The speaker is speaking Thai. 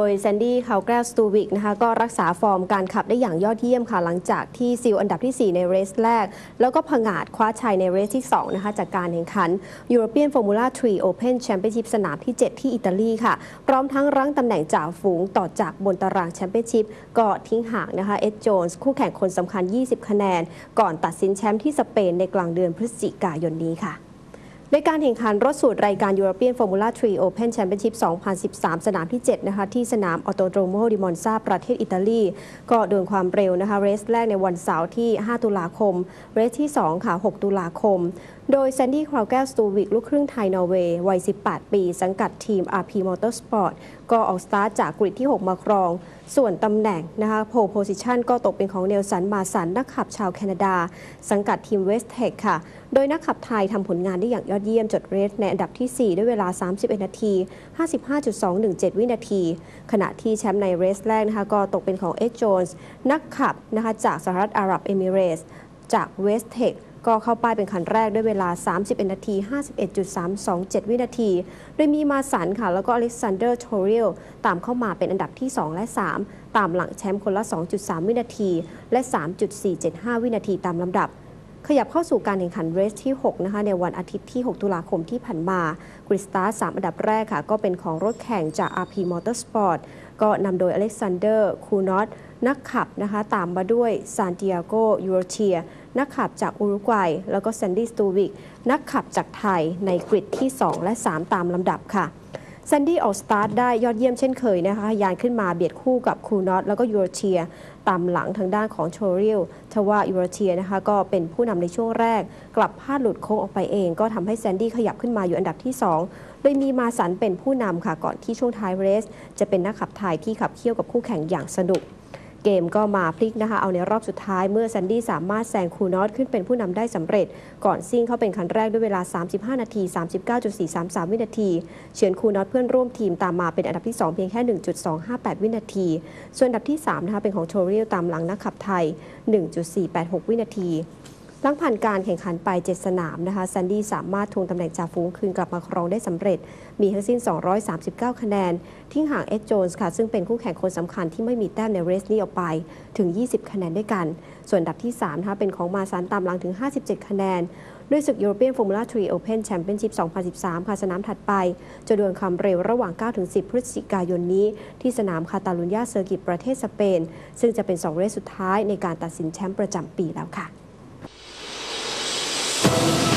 ยแซนดี้คาวแกรสตูวิกนะคะก็รักษาฟอร์มการขับได้อย่างยอดเยี่ยมค่ะหลังจากที่ซีลอันดับที่ 4 ในเรสแรกแล้วก็ผงาดคว้าชัยในเรสที่ 2 นะคะจากการแข่งขัน European Formula 3 Open Championship สนามที่ 7 ที่อิตาลีค่ะพร้อมทั้งรั้งตำแหน่งจ่าฝูงต่อจากบนตารางแชมเปี้ยนชิพก็ทิ้งห่างนะคะเอ็ดโจนส์คู่แข่งคนสำคัญ 20 คะแนนก่อนตัดสินแชมป์ที่สเปนในกลางเดือนพฤศจิกายนนี้ค่ะในการแข่งขันรถสูตรรายการ European Formula 3 Open Championship 2013 สนามที่ 7 นะคะที่สนาม Autodromo di Monza ประเทศอิตาลีก็โดนความเร็วนะคะเรสแรกในวันเสาร์ที่ 5 ตุลาคมเรสที่ 2 ค่ะ 6 ตุลาคมโดยแซนดี้คราวแกสตูวิกลูกครึ่งไทยนอร์เวย์วัย 18 ปีสังกัดทีม RP Motorsport ก็ออกสตาร์ทจากกริดที่ 6 มาครองส่วนตำแหน่งนะคะโพลโพซิชันก็ตกเป็นของเนลสันมาสันนักขับชาวแคนาดาสังกัดทีมเวสเทคค่ะโดยนักขับไทยทำผลงานได้อย่างยอดเยี่ยมจดเรสในอันดับที่ 4 ด้วยเวลา 31 นาที 55.217 วินาทีขณะที่แชมป์ในเรสแรกนะคะก็ตกเป็นของเอ็ดโจนส์นักขับนะคะจากสหรัฐอาหรับเอมิเรตส์จากเวสเทคก็เข้าป้ายเป็นคันแรกด้วยเวลา 31 นาที 51.327 วินาทีโดยมีมาสันค่ะแล้วก็อเล็กซานเดอร์ โทเรียลตามเข้ามาเป็นอันดับที่ 2 และ 3 ตามหลังแชมป์คนละ 2.3 วินาทีและ 3.475 วินาทีตามลำดับขยับเข้าสู่การแข่งขันเรสที่ 6 นะคะในวันอาทิตย์ที่ 6 ตุลาคมที่ผ่านมากริสตาร์3 อันดับแรกค่ะก็เป็นของรถแข่งจาก RP Motorsport ก็นำโดยอเล็กซานเดอร์ คูนอตนักขับนะคะตามมาด้วยซานติอาโก ยูโรเทียนักขับจากอุรุกวัยแล้วก็แซนดี้สตูวิกนักขับจากไทยในกริดที่ 2 และ 3 ตามลำดับค่ะแซนดี้ออกสตาร์ทได้ยอดเยี่ยมเช่นเคยนะคะยานขึ้นมาเบียดคู่กับคูนอตแล้วก็ยูโรเทียตามหลังทางด้านของโชเรียลทว่ายูโรเทียนะคะก็เป็นผู้นำในช่วงแรกกลับพลาดหลุดโค้งออกไปเองก็ทำให้แซนดี้ขยับขึ้นมาอยู่อันดับที่ 2 โดยมีมาสันเป็นผู้นำค่ะก่อนที่ช่วงท้ายเรสจะเป็นนักขับไทยที่ขับเคี่ยวกับคู่แข่งอย่างสนุกเกมก็มาพลิกนะคะเอาในรอบสุดท้ายเมื่อแซนดี้สามารถแซงคูนอตขึ้นเป็นผู้นำได้สำเร็จก่อนซิ่งเข้าเป็นคันแรกด้วยเวลา 35 นาที 39.433 วินาทีเฉือนคูนอตเพื่อนร่วมทีมตามมาเป็นอันดับที่ 2 เพียงแค่ 1.258 วินาทีส่วนอันดับที่ 3 นะคะเป็นของโชเรียลตามหลังนักขับไทย 1.486 วินาทีหลังผ่านการแข่งขันไป 7 สนามนะคะแซนดี้สามารถทวงตำแหน่งจ่าฝูงคืนกลับมาครองได้สำเร็จมีทั้งสิ้น 239 คะแนนทิ้งห่างเอ็ดโจนส์ค่ะซึ่งเป็นคู่แข่งคนสำคัญที่ไม่มีแต้มในเรสนี้ออกไปถึง 20 คะแนนด้วยกันส่วนอันดับที่ 3 นะคะเป็นของมาซันตามหลังถึง 57 คะแนนด้วยศึก European Formula 3 Open Championship 2013 ค่ะสนามถัดไปจะดวลความเร็วระหว่าง 9-10 พฤศจิกายนนี้ที่สนามคาตาลุญญาเซอร์กิตประเทศสเปนซึ่งจะเป็น2เรสสุดท้ายในการตัดสินแชมป์ประจำปีแล้วค่ะ